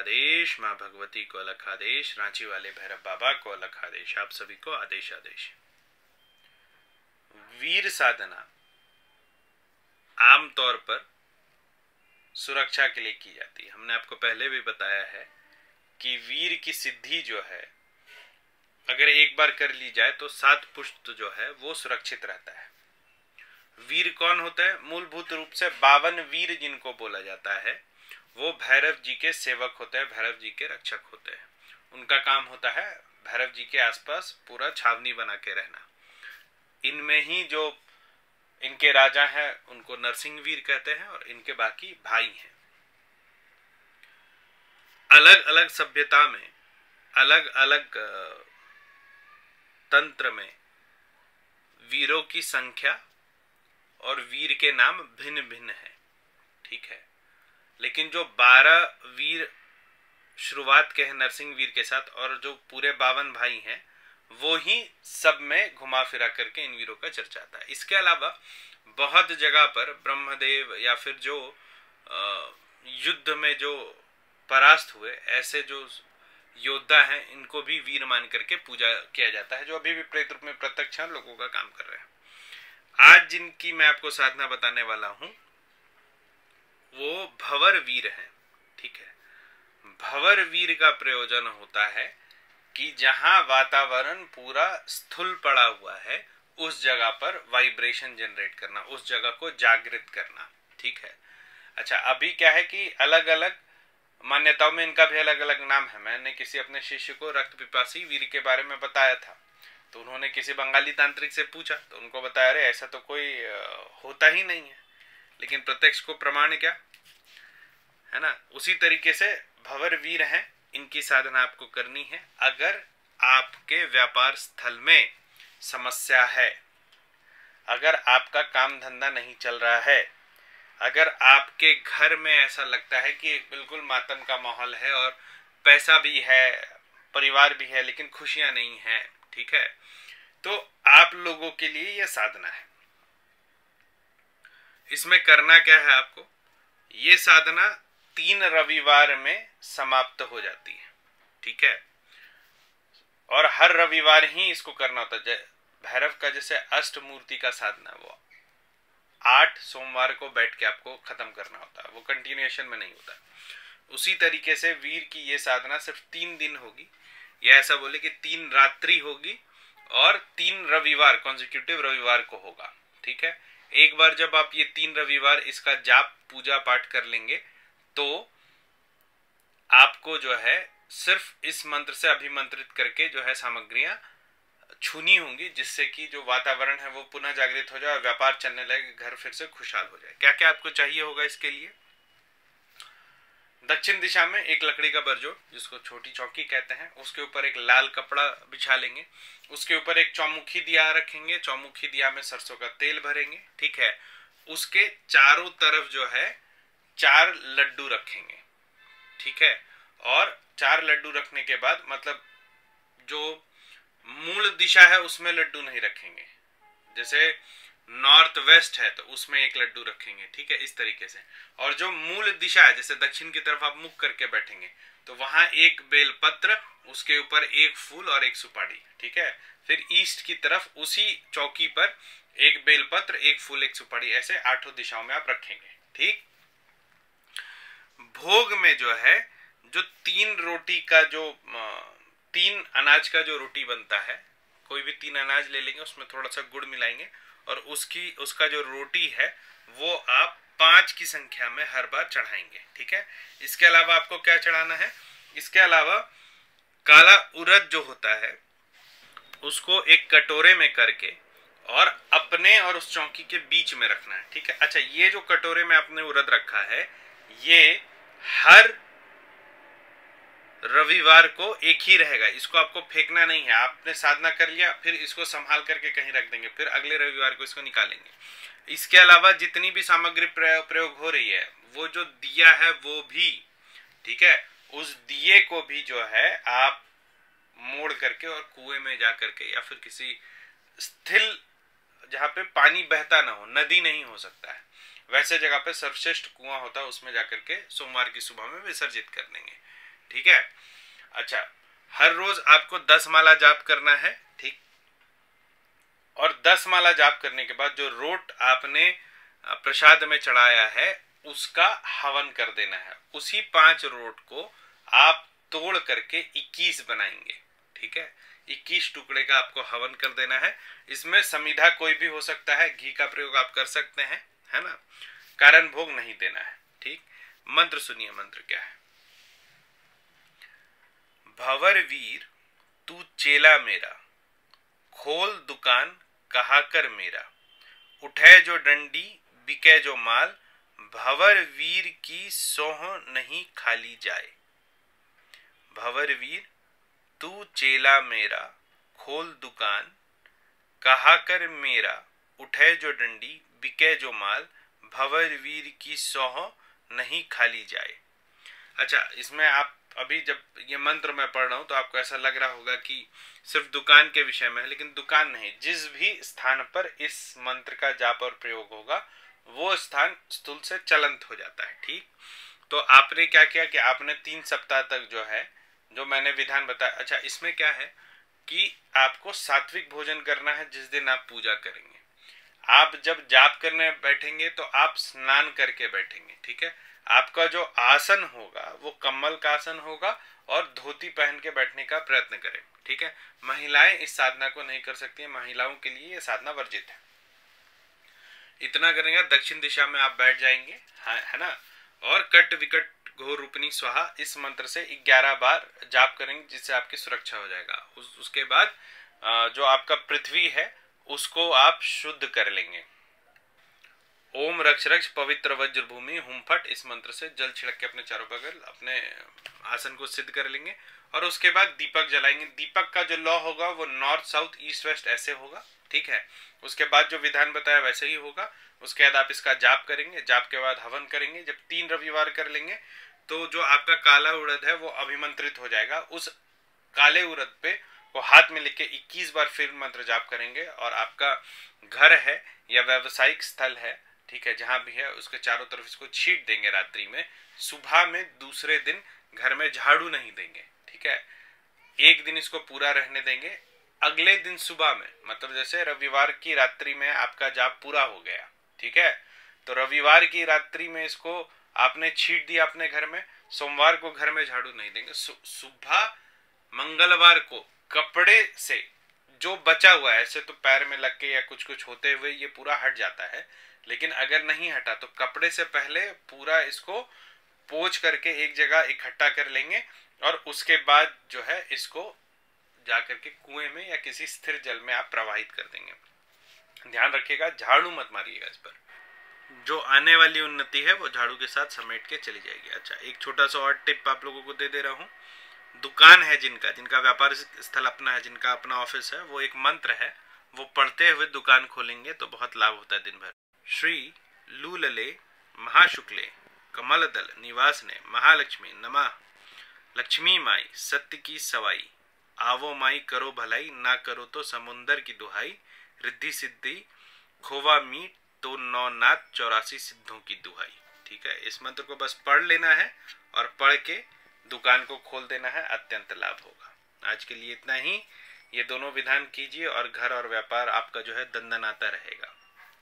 आदेश, माँ भगवती को अलख आदेश, रांची वाले भैरव बाबा को अलख आदेश, आप सभी को आदेश आदेश। वीर साधना आमतौर पर सुरक्षा के लिए की जाती है। हमने आपको पहले भी बताया है कि वीर की सिद्धि जो है अगर एक बार कर ली जाए तो 7 पुष्ट जो है वो सुरक्षित रहता है। वीर कौन होता है? मूलभूत रूप से 52 वीर जिनको बोला जाता है वो भैरव जी के सेवक होते हैं, भैरव जी के रक्षक होते हैं। उनका काम होता है भैरव जी के आसपास पूरा छावनी बना के रहना। इनमें ही जो इनके राजा हैं उनको नरसिंह वीर कहते हैं और इनके बाकी भाई हैं। अलग अलग सभ्यता में अलग अलग तंत्र में वीरों की संख्या और वीर के नाम भिन्न भिन्न है, ठीक है। लेकिन जो 12 वीर शुरुआत के हैं नरसिंह वीर के साथ और जो पूरे 52 भाई हैं वो ही सब में घुमा फिरा करके इन वीरों का चर्चा आता है। इसके अलावा बहुत जगह पर ब्रह्मदेव या फिर जो युद्ध में जो परास्त हुए ऐसे जो योद्धा हैं इनको भी वीर मान करके पूजा किया जाता है, जो अभी भी प्रेत रूप में प्रत्यक्ष लोगों का काम कर रहे हैं। आज जिनकी मैं आपको साधना बताने वाला हूं वो भंवर वीर हैं, ठीक है। भंवर वीर का प्रयोजन होता है कि जहां वातावरण पूरा स्थूल पड़ा हुआ है उस जगह पर वाइब्रेशन जनरेट करना, उस जगह को जागृत करना, ठीक है। अच्छा, अभी क्या है कि अलग अलग मान्यताओं में इनका भी अलग अलग नाम है। मैंने किसी अपने शिष्य को रक्त पिपासी वीर के बारे में बताया था तो उन्होंने किसी बंगाली तांत्रिक से पूछा तो उनको बताया अरे ऐसा तो कोई होता ही नहीं है, लेकिन प्रत्यक्ष को प्रमाण क्या है ना। उसी तरीके से भंवर वीर हैं, इनकी साधना आपको करनी है। अगर आपके व्यापार स्थल में समस्या है, अगर आपका काम धंधा नहीं चल रहा है, अगर आपके घर में ऐसा लगता है कि बिल्कुल मातम का माहौल है और पैसा भी है, परिवार भी है, लेकिन खुशियां नहीं है, ठीक है, तो आप लोगों के लिए यह साधना है। इसमें करना क्या है आपको? ये साधना 3 रविवार में समाप्त हो जाती है, ठीक है। और हर रविवार ही इसको करना होता है। भैरव का जैसे अष्टमूर्ति का साधना वो 8 सोमवार को बैठ के आपको खत्म करना होता है, वो कंटिन्यूएशन में नहीं होता। उसी तरीके से वीर की ये साधना सिर्फ 3 दिन होगी, या ऐसा बोले कि 3 रात्रि होगी और 3 रविवार कॉन्जिक्यूटिव रविवार को होगा, ठीक है। एक बार जब आप ये 3 रविवार इसका जाप पूजा पाठ कर लेंगे तो आपको जो है सिर्फ इस मंत्र से अभिमंत्रित करके जो है सामग्रियां छूनी होंगी, जिससे कि जो वातावरण है वो पुनः जागृत हो जाए और व्यापार चलने लगे, घर फिर से खुशहाल हो जाए। क्या क्या आपको चाहिए होगा इसके लिए? दक्षिण दिशा में एक लकड़ी का बरजोड़ जिसको छोटी चौकी कहते हैं, उसके ऊपर एक लाल कपड़ा बिछा लेंगे, उसके ऊपर एक चौमुखी दिया रखेंगे, चौमुखी दिया में सरसों का तेल भरेंगे, ठीक है। उसके चारों तरफ जो है 4 लड्डू रखेंगे, ठीक है। और 4 लड्डू रखने के बाद मतलब जो मूल दिशा है उसमें लड्डू नहीं रखेंगे, जैसे नॉर्थ वेस्ट है तो उसमें एक लड्डू रखेंगे, ठीक है, इस तरीके से। और जो मूल दिशा है जैसे दक्षिण की तरफ आप मुख करके बैठेंगे तो वहां एक बेलपत्र, उसके ऊपर एक फूल और एक सुपारी, ठीक है। फिर ईस्ट की तरफ उसी चौकी पर एक बेलपत्र, एक फूल, एक सुपारी, ऐसे 8 दिशाओं में आप रखेंगे, ठीक। भोग में जो है जो 3 रोटी का जो 3 अनाज का जो रोटी बनता है, कोई भी 3 अनाज ले लेंगे, उसमें थोड़ा सा गुड़ मिलाएंगे और उसका जो रोटी है वो आप 5 की संख्या में हर बार चढ़ाएंगे, ठीक है। इसके अलावा आपको क्या चढ़ाना है? इसके अलावा काला उड़द जो होता है उसको एक कटोरे में करके और अपने और उस चौकी के बीच में रखना है, ठीक है। अच्छा, ये जो कटोरे में आपने उड़द रखा है ये हर रविवार को एक ही रहेगा, इसको आपको फेंकना नहीं है। आपने साधना कर लिया फिर इसको संभाल करके कहीं रख देंगे, फिर अगले रविवार को इसको निकालेंगे। इसके अलावा जितनी भी सामग्री प्रयोग हो रही है वो जो दिया है वो भी, ठीक है, उस दिए को भी जो है आप मोड़ करके और कुएं में जा करके या फिर किसी स्थिर जहां पे पानी बहता ना हो, नदी नहीं हो सकता है, वैसे जगह पे सर्वश्रेष्ठ कुआं होता है उसमें जाकर के सोमवार की सुबह में विसर्जित कर देंगे, ठीक है। अच्छा, हर रोज आपको 10 माला जाप करना है, ठीक। और 10 माला जाप करने के बाद जो रोट आपने प्रसाद में चढ़ाया है उसका हवन कर देना है। उसी 5 रोट को आप तोड़ करके 21 बनाएंगे, ठीक है। 21 टुकड़े का आपको हवन कर देना है। इसमें समिधा कोई भी हो सकता है, घी का प्रयोग आप कर सकते हैं, है ना। कारण भोग नहीं देना है, ठीक। मंत्र सुनिए, मंत्र क्या है। भंवर वीर तू चेला मेरा, खोल दुकान कहा कर मेरा, उठे जो डंडी बिके जो माल, भंवर वीर की सोह नहीं खाली जाए। भंवर वीर तू चेला मेरा, खोल दुकान कहा कर मेरा, उठे जो डंडी बिके जो माल, भंवर वीर की सोह नहीं खाली जाए। अच्छा, इसमें आप अभी जब ये मंत्र मैं पढ़ रहा हूं तो आपको ऐसा लग रहा होगा कि सिर्फ दुकान के विषय में है, लेकिन दुकान नहीं, जिस भी स्थान पर इस मंत्र का जाप और प्रयोग होगा वो स्थान स्थूल से चलंत हो जाता है, ठीक। तो आपने क्या किया कि आपने 3 सप्ताह तक जो है, जो मैंने विधान बताया। अच्छा, इसमें क्या है कि आपको सात्विक भोजन करना है जिस दिन आप पूजा करेंगे। आप जब जाप करने बैठेंगे तो आप स्नान करके बैठेंगे, ठीक है। आपका जो आसन होगा वो कम्बल का आसन होगा और धोती पहन के बैठने का प्रयत्न करें, ठीक है। महिलाएं इस साधना को नहीं कर सकती हैं, महिलाओं के लिए ये साधना वर्जित है। इतना करेंगे, दक्षिण दिशा में आप बैठ जाएंगे, है ना। और कट विकट घोर रूपनी स्वाहा इस मंत्र से 11 बार जाप करेंगे, जिससे आपकी सुरक्षा हो जाएगा। उसके बाद जो आपका पृथ्वी है उसको आप शुद्ध कर लेंगे। ओम रक्ष रक्ष पवित्र वज्र भूमि हुम फट, इस मंत्र से जल छिड़क के अपने चारों बगल अपने आसन को सिद्ध कर लेंगे। और उसके बाद दीपक जलाएंगे। दीपक का जो लौ होगा वो नॉर्थ साउथ ईस्ट वेस्ट ऐसे होगा, ठीक है। उसके बाद जो विधान बताया वैसे ही होगा। उसके बाद आप इसका जाप करेंगे, जाप के बाद हवन करेंगे। जब 3 रविवार कर लेंगे तो जो आपका काला उड़द है वो अभिमंत्रित हो जाएगा। उस काले उड़द पे वो हाथ में लेके 21 बार फिर मंत्र जाप करेंगे। और आपका घर है या व्यावसायिक स्थल है, ठीक है, जहां भी है उसके चारों तरफ इसको छीट देंगे रात्रि में। सुबह में दूसरे दिन घर में झाड़ू नहीं देंगे, ठीक है। एक दिन इसको पूरा रहने देंगे। अगले दिन सुबह में, मतलब जैसे रविवार की रात्रि में आपका जाप पूरा हो गया, ठीक है, तो रविवार की रात्रि में इसको आपने छीट दिया अपने घर में। सोमवार को घर में झाड़ू नहीं देंगे। सुबह मंगलवार को कपड़े से जो बचा हुआ है, ऐसे तो पैर में लग के या कुछ कुछ होते हुए ये पूरा हट जाता है, लेकिन अगर नहीं हटा तो कपड़े से पहले पूरा इसको पोंछ करके एक जगह इकट्ठा कर लेंगे। और उसके बाद जो है इसको जाकर के कुएं में या किसी स्थिर जल में आप प्रवाहित कर देंगे। ध्यान रखिएगा, झाड़ू मत मारिएगा इस पर। जो आने वाली उन्नति है वो झाड़ू के साथ समेट के चली जाएगी। अच्छा, एक छोटा सा और टिप आप लोगों को दे रहा हूँ। दुकान है जिनका व्यापार स्थल अपना है, जिनका अपना ऑफिस है, वो एक मंत्र है, वो पढ़ते हुए दुकान खोलेंगे तो बहुत लाभ होता है दिन भर। श्री लूलले महाशुक्ले कमलदल निवासने महालक्ष्मी नमः। लक्ष्मी माई सत्य की सवाई, आवो माई करो भलाई, ना करो तो समुंदर की दुहाई। रिद्धि सिद्धि खोवा मीट तो 9 नाथ 84 सिद्धों की दुहाई। ठीक है, इस मंत्र को बस पढ़ लेना है और पढ़ के दुकान को खोल देना है, अत्यंत लाभ होगा। आज के लिए इतना ही। ये दोनों विधान कीजिए और घर और व्यापार आपका जो है दंदनाता रहेगा।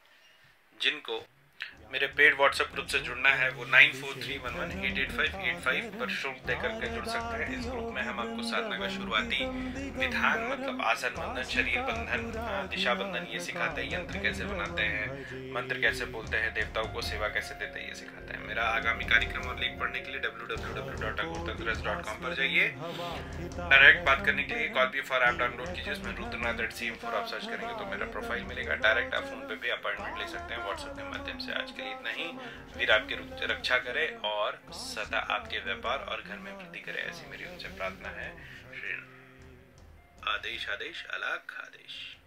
जिनको मेरे पेड व्हाट्सएप ग्रुप से जुड़ना है वो 9431188585 पर शुल्क देकर के जुड़ सकते हैं। इस ग्रुप में हम आपको साधना का शुरुआती विधान, मतलब आसन बंधन, शरीर बंधन, दिशा बंधन ये सिखाते हैं। यंत्र कैसे बनाते हैं, मंत्र कैसे बोलते हैं, देवताओं को सेवा कैसे देते हैं, ये सिखाते हैं। मेरा आगामी कार्यक्रम और लिंक पढ़ने के लिए www.akurtantraj.com पर जाइए। डायरेक्ट बात करने के लिए कॉल फॉर ऐप डाउनलोड कीजिए, उसमें रुद्रनाथ@cm4 आप सर्च करेंगे तो मेरा प्रोफाइल मिलेगा। डायरेक्ट आप फोन पे भी अपॉइंटमेंट ले सकते हैं व्हाट्सएप के माध्यम से। आज के लिए इतना ही। वीर आपकी रक्षा करे और सदा आपके व्यापार और घर में वृद्धि करे, ऐसी मेरी उनसे प्रार्थना है। आदेश आदेश अलग आदेश।